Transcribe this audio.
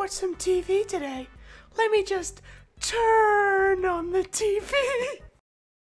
watch some TV today. Let me just turn on the TV.